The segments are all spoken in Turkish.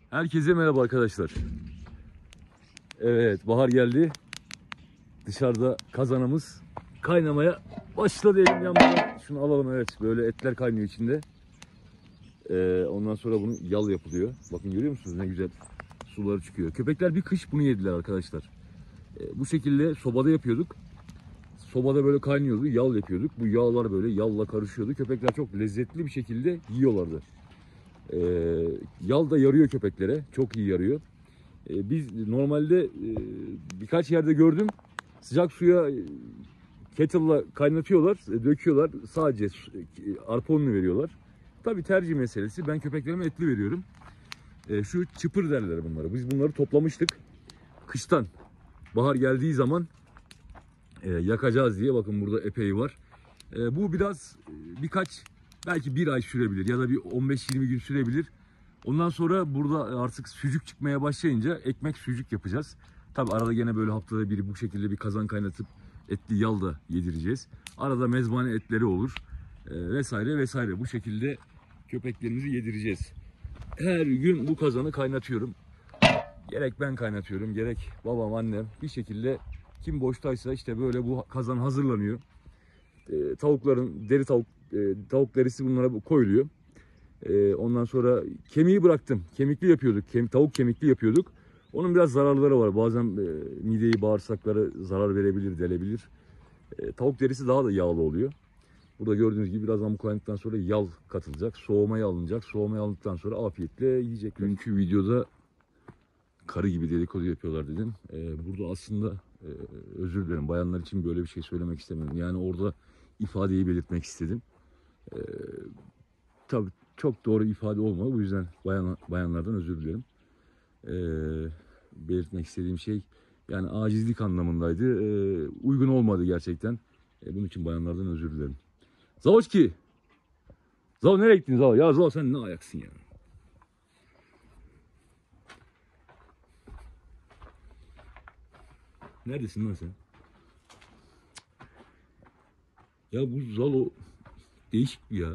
Herkese merhaba arkadaşlar. Evet, bahar geldi. Dışarıda kazanımız kaynamaya başladı elim yanmadan. Şunu alalım, evet, böyle etler kaynıyor içinde. Ondan sonra bunun yal yapılıyor. Bakın, görüyor musunuz ne güzel suları çıkıyor. Köpekler bir kış bunu yediler arkadaşlar. Bu şekilde sobada yapıyorduk. Sobada böyle kaynıyordu, yal yapıyorduk. Bu yağlar böyle yalla karışıyordu. Köpekler çok lezzetli bir şekilde yiyorlardı. Yal da yarıyor köpeklere, çok iyi yarıyor. Biz normalde birkaç yerde gördüm, sıcak suya kettle'la kaynatıyorlar, döküyorlar, sadece arpa ununu veriyorlar. Tabii tercih meselesi, ben köpeklerime etli veriyorum. Şu çıpır derler bunları, biz bunları toplamıştık. Kıştan bahar geldiği zaman yakacağız diye, bakın burada epey var. Bu biraz belki bir ay sürebilir ya da bir 15-20 gün sürebilir. Ondan sonra burada artık sucuk çıkmaya başlayınca ekmek sucuk yapacağız. Tabi arada gene böyle haftada bir bu şekilde bir kazan kaynatıp etli yal da yedireceğiz. Arada mezbane etleri olur vesaire vesaire. Bu şekilde köpeklerimizi yedireceğiz. Her gün bu kazanı kaynatıyorum. Gerek ben kaynatıyorum, gerek babam, annem, bir şekilde kim boştaysa işte böyle bu kazan hazırlanıyor. Tavukların tavuk derisi bunlara koyuluyor. Ondan sonra kemiği bıraktım. Kemikli yapıyorduk. Tavuk kemikli yapıyorduk. Onun biraz zararları var. Bazen mideyi, bağırsakları zarar verebilir, delebilir. Tavuk derisi daha da yağlı oluyor. Burada gördüğünüz gibi birazdan bu kaynadıktan sonra yal katılacak. Soğumaya alınacak. Soğumaya alındıktan sonra afiyetle yiyecekler. Çünkü videoda karı gibi dedikodu yapıyorlar dedim. Burada aslında özür dilerim. Bayanlar için böyle bir şey söylemek istemiyorum. Yani orada ifadeyi belirtmek istedim. Tabii çok doğru ifade olmadı. Bu yüzden bayanlardan özür dilerim. Belirtmek istediğim şey yani acizlik anlamındaydı. Uygun olmadı gerçekten. Bunun için bayanlardan özür dilerim. Zavoşki! Zavo, nereye gittin Zavo? Ya Zavo, sen ne ayaksın ya? Neredesin lan sen? Ya bu Zalo değişik bir ya.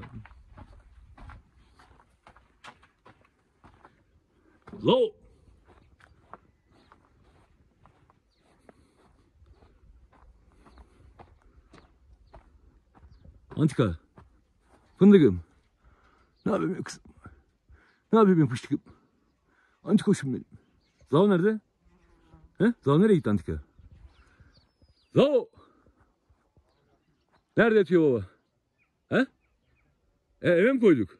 Zalo! Antika. Fındıkım. Ne yapayım benim kızım? Ne yapayım benim fıştıkım? Antikoşum benim. Zao nerede? He? Zao nereye gitti Antika? Zao! Nerede yatıyor baba? He? Eve mi koyduk?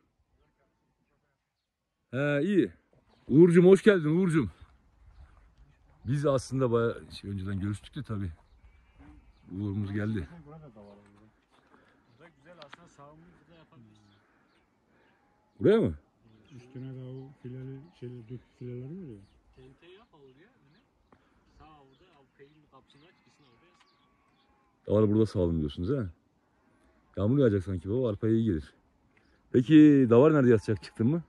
He, iyi. Uğurcuğum, hoş geldin Uğurcuğum. Biz aslında bayağı önceden görüştük de tabii. Uğur'umuz geldi. Burada güzel aslında sağımını burada yapabiliriz. Buraya mı? Üstüne de o dök fileleri var ya. Tente yap oraya öne. Sağ orada al peynir kapısını aç gitsin orada yatsın. Davarı burada sağalım diyorsunuz ha? Yağmur yağacak sanki baba, arpaya iyi gelir. Peki davar nerede yatacak, çıktın mı?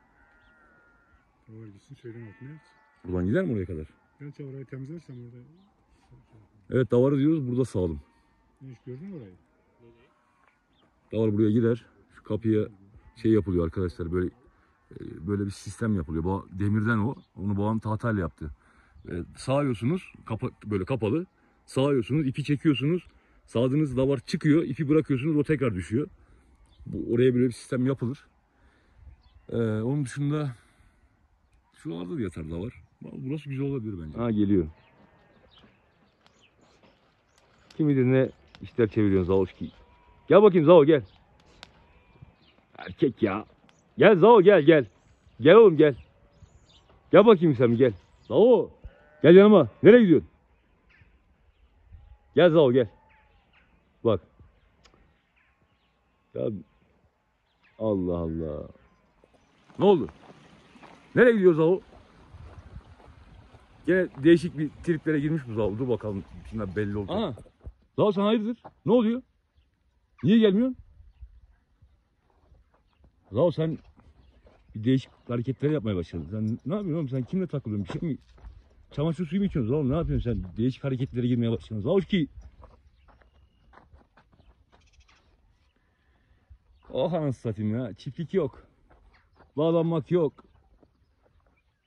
Var gitsin şeyden altına yatsın. Buradan gider mi oraya kadar? Gerçi orayı temizlersem orada... Evet, davarı diyoruz burada sağalım. Ne iş gördün mü orayı? Davar buraya gider. Şu kapıya şey yapılıyor arkadaşlar, böyle bir sistem yapılıyor. Demirden o. Onu babam tahtayla yaptı. Sağıyorsunuz, böyle kapalı. Sağıyorsunuz, ipi çekiyorsunuz. Sağdığınız davar çıkıyor, ipi bırakıyorsunuz, o tekrar düşüyor. Oraya böyle bir sistem yapılır. Onun dışında şuralarda da yatar davar. Burası güzel olabilir bence. Ha, geliyor. Kim bilir ne işler çeviriyorsun Zavoşki. Gel bakayım Zavo, gel. Erkek ya. Gel Zavo, gel. Gel oğlum, gel. Gel bakayım sen, gel. Zavo. Gel yanıma. Nereye gidiyorsun? Gel Zavo, gel. Bak. Ya Allah Allah. Ne oldu? Nereye gidiyor Zavo? Gene değişik bir triplere girmiş bu Zavo. Dur bakalım. Şimdi belli olacak. Aa. Zavo, sen hayırdır? Ne oluyor? Niye gelmiyorsun? Zavo, sen bir değişik hareketler yapmaya başladın. Sen ne yapıyorsun oğlum? Sen kimle takılıyorsun? Bir şey mi? Çamaşır suyu mu içiyorsun Zavo? Ne yapıyorsun sen? Değişik hareketlere girmeye başladın. Zavo ki. Oh, anasını satayım ya. Çiftlik yok. Bağlanmak yok.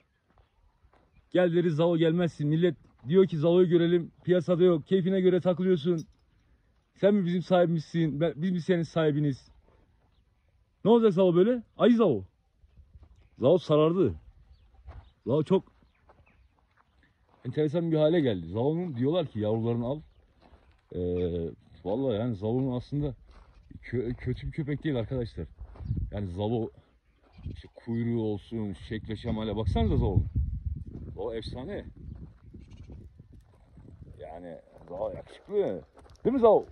Gel deriz Zalo gelmezsin. Millet diyor ki Zalo'yu görelim. Piyasada yok. Keyfine göre takılıyorsun. Sen mi bizim sahibimizsin? Biz mi senin sahibiniz? Ne olacak Zalo böyle? Ayı Zalo. Zalo sarardı. Zalo çok enteresan bir hale geldi. Zalo'nun diyorlar ki yavrularını al. Vallahi yani Zalo'nun aslında kötü bir köpek değil arkadaşlar. Yani Zalo işte kuyruğu olsun, şekle şemale baksanıza Zalo'nun. O efsane. Yani Zalo yakışıklı. Değil mi Zalo?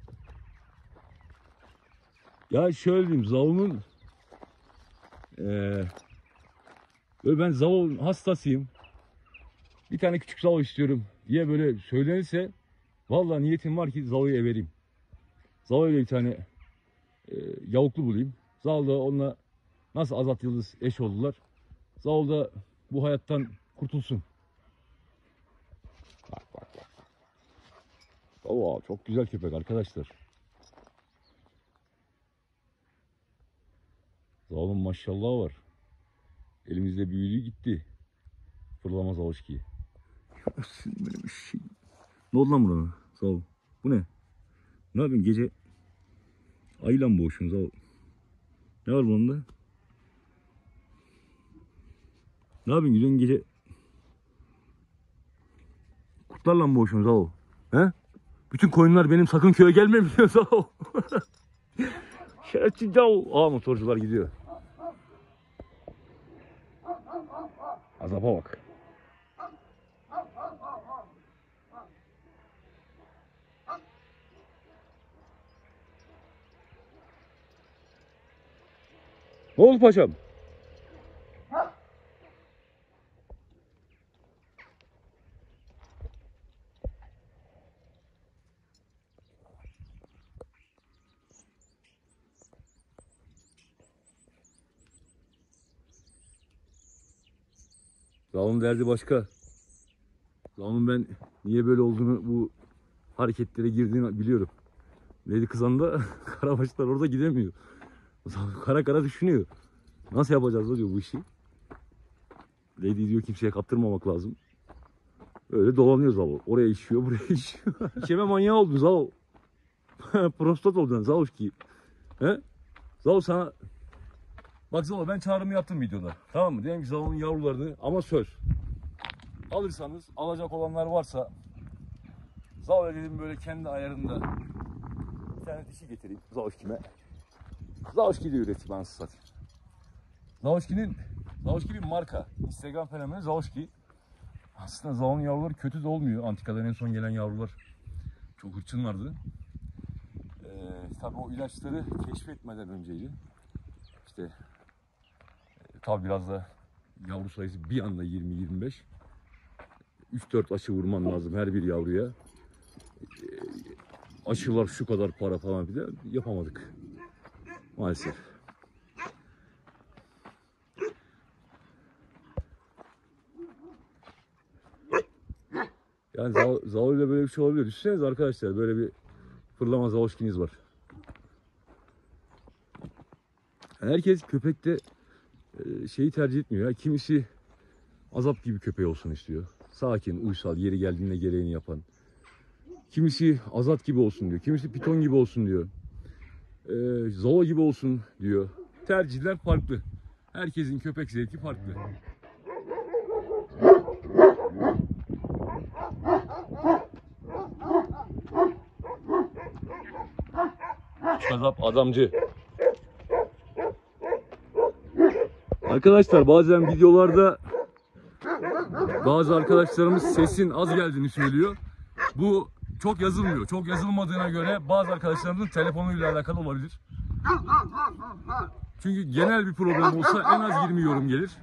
Ya şöyle diyeyim, Zalo'nun böyle ben Zalo hastasıyım. Bir tane küçük Zalo istiyorum diye böyle söylenirse vallahi niyetim var ki Zalo'yu evereyim. Zalo'yla bir tane yavuklu bulayım. Zalo da onunla nasıl Azat Yıldız eş oldular. Zalo da bu hayattan kurtulsun. Bak bak bak. Oo, çok güzel köpek arkadaşlar. Zalo'nun maşallahı var. Elimizde büyüdü gitti. Fırlamaz alışkıyı. Böyle bir şey. Ne oldu lan buna? Zalo. Bu ne? Ne yapıyorsun gece? Ayıyla mı boğuşuyorsun Zalo? Ne var bunda? Ne yapıyorsun gidiyorsun gece? Kurtlarla mı boğuşuyorsun Zalo? He? Bütün koyunlar benim, sakın köye gelme diyor Zalo. Şerefsiz Zalo. Aa, motorcular gidiyor. Azapa bak. Ne oldu paşam? Zalo'nun derdi başka. Zalo'nun ben niye böyle olduğunu, bu hareketlere girdiğini biliyorum. Lady Kızan'da Karabaşlar orada gidemiyor. Kara kara düşünüyor. Nasıl yapacağız da diyor bu işi. Lady diyor kimseye kaptırmamak lazım. Öyle dolanıyor Zalo. Oraya işiyor, buraya işiyor. İçeme manyağı oldun Zalo. Prostat oldun Zaloşki. He? Zalo sana... Bak Zalo, ben çağrımı yaptım videoda. Tamam mı? Diyelim ki Zalo'nun yavrularını, ama söz. Alırsanız, alacak olanlar varsa Zalo dedim böyle kendi ayarında bir tane dişi getireyim Zaloşki'me. Zaloşki de üreteyim anasını satayım. Zaloşki bir marka. Instagram fenomeni Zaloşki. Aslında Zalo'nun yavruları kötü de olmuyor. Antikadan en son gelen yavrular çok hırçınlardı. Tabii o ilaçları keşfetmeden önceydi. İşte tabii biraz da yavru sayısı bir anda 20-25. 3-4 aşı vurman lazım her bir yavruya. Aşılar şu kadar para falan filan, yapamadık maalesef. Yani Zalo ile böyle bir şey olabilir. Düşünsenize arkadaşlar, böyle bir fırlama Zaloşkiniz var. Yani herkes köpekte şeyi tercih etmiyor. Ya. Kimisi Azap gibi köpeği olsun istiyor. Sakin, uysal, yeri geldiğinde gereğini yapan. Kimisi Azat gibi olsun diyor. Kimisi Piton gibi olsun diyor. Zalo gibi olsun diyor. Tercihler farklı. Herkesin köpek zevki farklı. Azap adamcı. Arkadaşlar bazen videolarda bazı arkadaşlarımız sesin az geldiğini söylüyor. Bu çok yazılmıyor. Çok yazılmadığına göre bazı arkadaşlarımızın telefonuyla alakalı olabilir. Çünkü genel bir problem olsa en az 20 yorum gelir.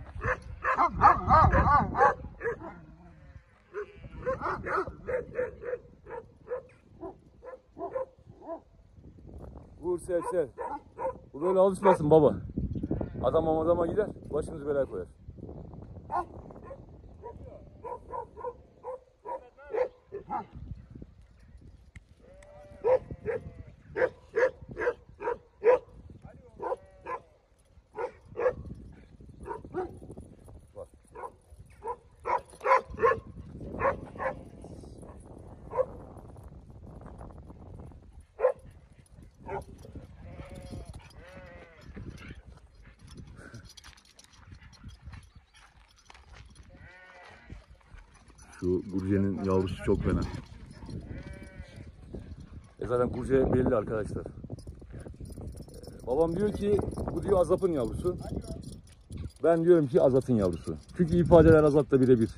Vur sev sev. Bu böyle alışmasın baba. Adama gider, başımızı belaya koyar. Şu kurcenin yavrusu çok fena. Zaten kurce belli arkadaşlar. Babam diyor ki bu diyor Azap'ın yavrusu. Ben diyorum ki Azat'ın yavrusu. Çünkü ifadeler Azat'la birebir.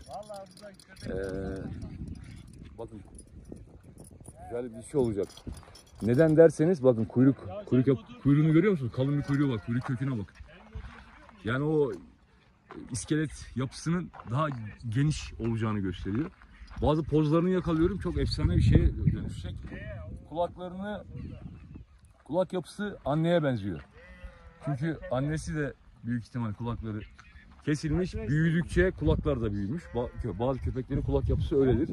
Bakın güzel bir şey olacak. Neden derseniz bakın kuyruğunu görüyor musunuz? Kalın bir kuyruğu var. Kuyruk köküne bak. Yani o iskelet yapısının daha geniş olacağını gösteriyor. Bazı pozlarını yakalıyorum. Çok efsane bir şeye dönüşecek. Kulak yapısı anneye benziyor. Çünkü annesi de büyük ihtimal kulakları kesilmiş. Büyüdükçe kulaklar da büyümüş. Bazı köpeklerin kulak yapısı öyledir.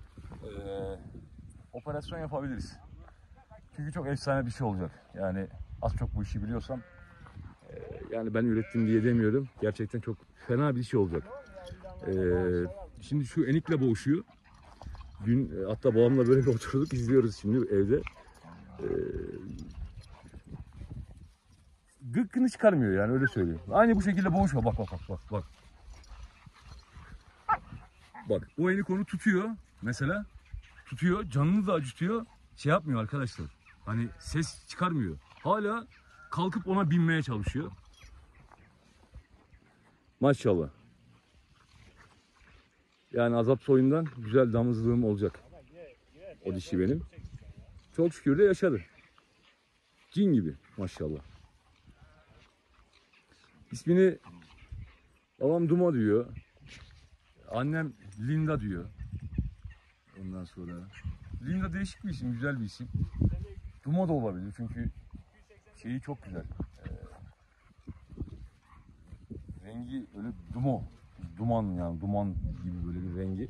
Operasyon yapabiliriz. Çünkü çok efsane bir şey olacak. Yani az çok bu işi biliyorsam yani ben ürettim diye demiyorum. Gerçekten çok fena bir şey olacak. Şimdi şu enikle boğuşuyor. Dün hatta babamla böyle bir oturduk, izliyoruz şimdi evde. Gıkkını çıkarmıyor yani, öyle söyleyeyim. Aynı bu şekilde boğuşma. Bak. Bak o enik onu tutuyor mesela. Tutuyor, canını da acıtıyor. Şey yapmıyor arkadaşlar. Hani ses çıkarmıyor. Hala kalkıp ona binmeye çalışıyor. Maşallah. Yani Azap soyundan güzel damızlığım olacak. O dişi benim. Çok şükür de yaşadı. Cin gibi maşallah. İsmini babam Duma diyor. Annem Linda diyor. Ondan sonra Linda değişik bir isim, güzel bir isim. Duma da olabilir çünkü şeyi çok güzel. Rengi böyle duman yani duman gibi böyle bir rengi.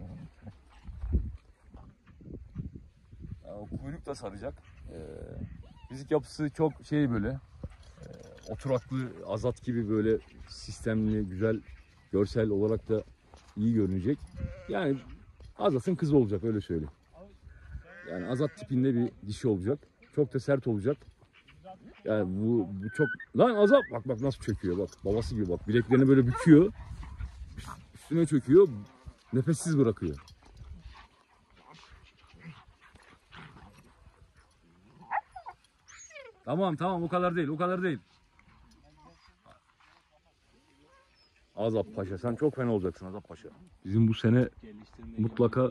Yani o kuyruk da saracak. Fizik yapısı çok şey böyle oturaklı, Azat gibi böyle sistemli, güzel, görsel olarak da iyi görünecek. Yani Azat'ın kızı olacak, öyle söyleyeyim. Yani Azat tipinde bir dişi olacak. Çok da sert olacak. Yani bu çok... Lan Azat bak nasıl çöküyor bak. Babası gibi bak. Bileklerini böyle büküyor. Üstüne çöküyor. Nefessiz bırakıyor. Tamam o kadar değil. Azap Paşa, sen çok fena olacaksın Azap Paşa. Bizim bu sene mutlaka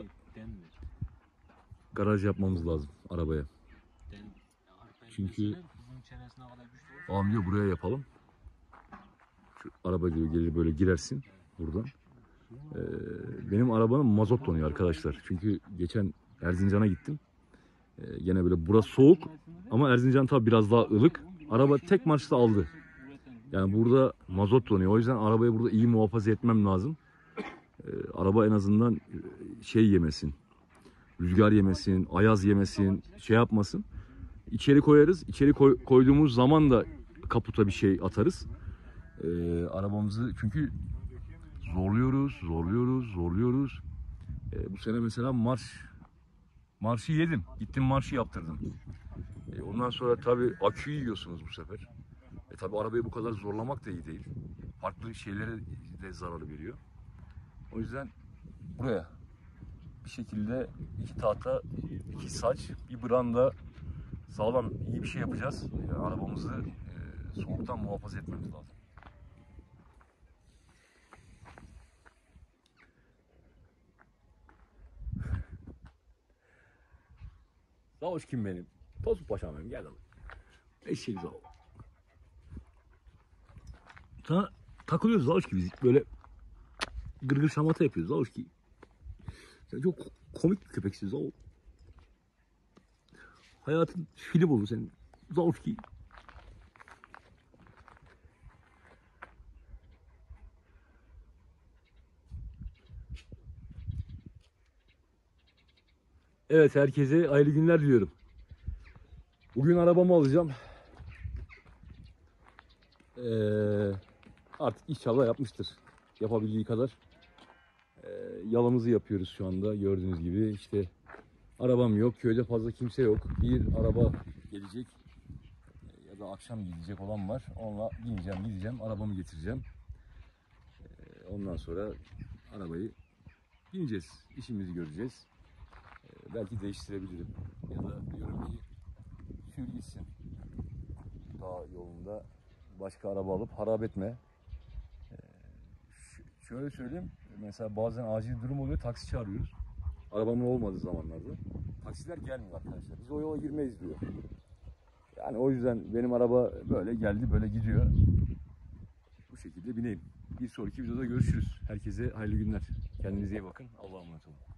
garaj yapmamız lazım arabaya. Çünkü babam diyor buraya yapalım. Şu araba diyor gelir böyle girersin buradan. Benim arabanın mazot donuyor arkadaşlar. Çünkü geçen Erzincan'a gittim. Gene böyle burası soğuk ama Erzincan tabi biraz daha ılık. Araba tek marşta aldı. Yani burada mazot donuyor. O yüzden arabayı burada iyi muhafaza etmem lazım. Araba en azından şey yemesin. Rüzgar yemesin, ayaz yemesin, şey yapmasın. İçeri koyarız. İçeri koyduğumuz zaman da kaputa bir şey atarız. Arabamızı çünkü zorluyoruz. Bu sene mesela marşı yedim. Gittim marşı yaptırdım. Ondan sonra tabii aküyü yiyorsunuz bu sefer. Tabii arabayı bu kadar zorlamak da iyi değil. Farklı şeylere de zarar veriyor. O yüzden buraya bir şekilde 2 tahta, 2 saç, bir branda sağlam iyi bir şey yapacağız. Arabamızı soğuktan muhafaza etmemiz lazım. Zavuş kim benim? Tosun Paşam benim, gel oğlum. Eşek Zavuş. Sana takılıyoruz Zavuş gibi, böyle gırgır şamata yapıyoruz Zavuş gibi. Sen çok komik bir köpeksin Zavuş. Hayatın film olur senin Zavuş gibi. Evet, herkese hayırlı günler diliyorum. Bugün arabamı alacağım. Artık inşallah yapmıştır. Yapabildiği kadar. Yalımızı yapıyoruz şu anda. Gördüğünüz gibi işte arabam yok. Köyde fazla kimse yok. Bir araba gelecek. Ya da akşam gidecek olan var. Onunla gideceğim. Arabamı getireceğim. Ondan sonra arabayı bineceğiz, işimizi göreceğiz. Belki değiştirebilirim ya da diyorum ki sür gitsin. Dağ yolunda başka araba alıp harap etme. Şöyle söyleyeyim, mesela bazen acil durum oluyor, taksi çağırıyoruz. Arabamın olmadığı zamanlarda. Taksiler gelmiyor arkadaşlar. Biz o yola girmeyiz diyor. Yani o yüzden benim araba böyle geldi, böyle gidiyor. Bu şekilde bineyim. Bir sonraki videoda görüşürüz. Herkese hayırlı günler. Kendinize iyi bakın. Allah'a emanet olun.